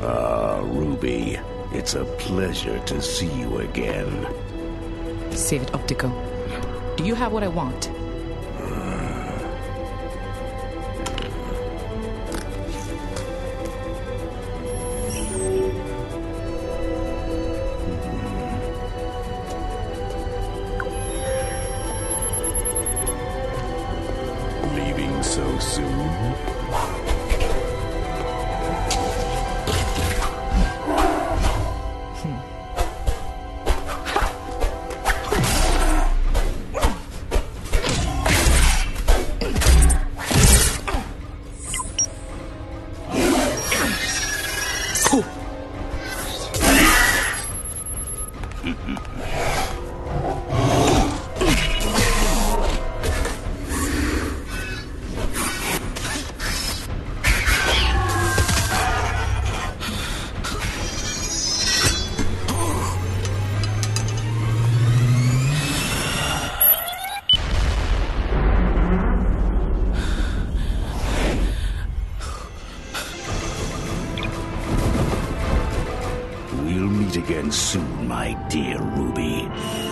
Ruby, it's a pleasure to see you again. Save it, Optico. Do you have what I want? Leaving so soon? We'll meet again soon, my dear Ruby.